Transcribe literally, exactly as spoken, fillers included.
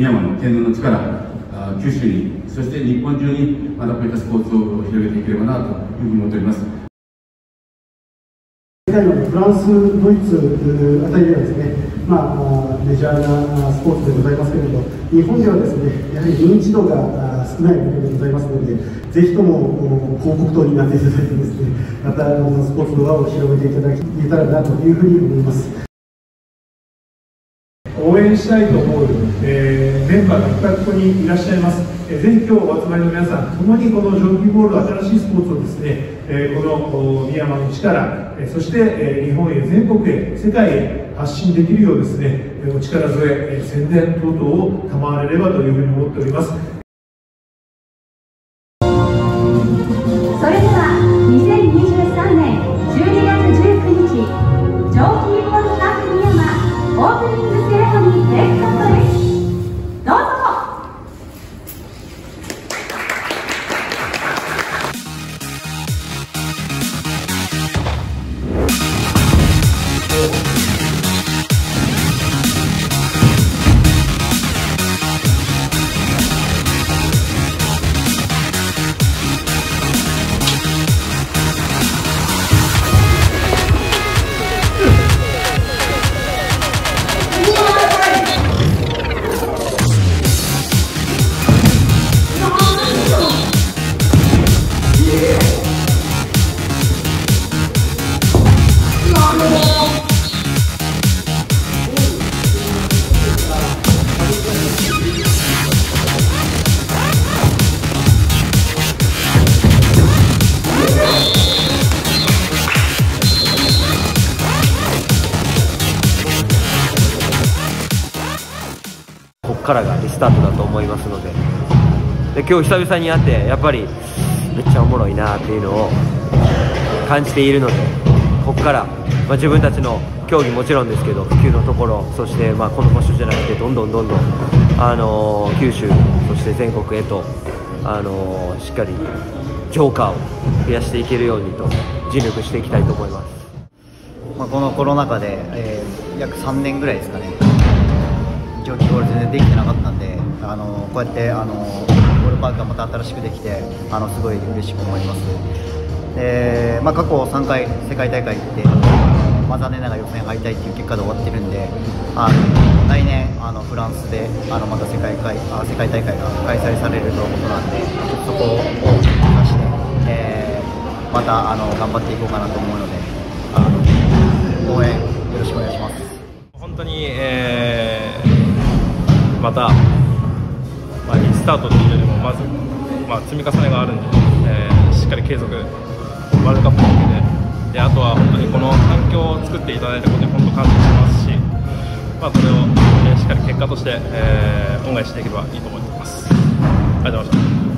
宮山の県の力、九州に、そして日本中にまたこういったスポーツを広げていければなというふうに思っております。 世界のフランス、ドイツあたりではですね、まあ、メジャーなスポーツでございますけれど、日本ではですね、やはり認知度が少ないわけでございますので、ぜひとも広告塔になっていただいてですね、またスポーツの輪を広げていただけたらなというふうに思います。 応援したいと思う、えー、メンバーがいっぱいここにいらっしゃいます。えー、ぜひ今日お集まりの皆さん、共にこのジョギングボール、新しいスポーツをですね、えー、この宮山の力、えー、そして、えー、日本へ、全国へ、世界へ発信できるようですね、えー、お力添え、えー、宣伝等々を賜れればというふうに思っております。 それではにせんにじゅうさんねんじゅうにがつじゅうくにち、ジョーキーボールカップ宮山オープニングセレモニーテイクカットです。どうぞ。 ここからがリスタートだと思いますので、で今日久々に会ってやっぱりめっちゃおもろいなっていうのを感じているので、ここから、まあ、自分たちの競技もちろんですけど普及のところ、そしてまあこの場所じゃなくてどんどんどんどん、あのー、九州そして全国へと、あのー、しっかりジョーカーを増やしていけるようにと尽力していきたいと思います。 まあこのコロナ禍で、えー、約さんねんぐらいですかね、ジョーキーボール全然できてなかったんで、あのこうやってあのボールパークがまた新しくできて、あのすごい嬉しく思います。で、まあ、過去さんかい世界大会行って、まあ、残念ながら予選敗退っていう結果で終わってるんで、あの来年あのフランスであのまた世界会あ世界大会が開催されるということなんで、そこを目指して、えー、またあの頑張っていこうかなと思うので、あの応援よろしくお願いします。 本当に、えー、また、まあ、リスタートというよりもまず、まあ、積み重ねがあるんで、えー、しっかり継続ワールドカップに向けて、であとは本当にこの環境を作っていただいたことに本当感謝してますし、まあ、これを、えー、しっかり結果として、えー、恩返しできればいいと思っています。ありがとうございました。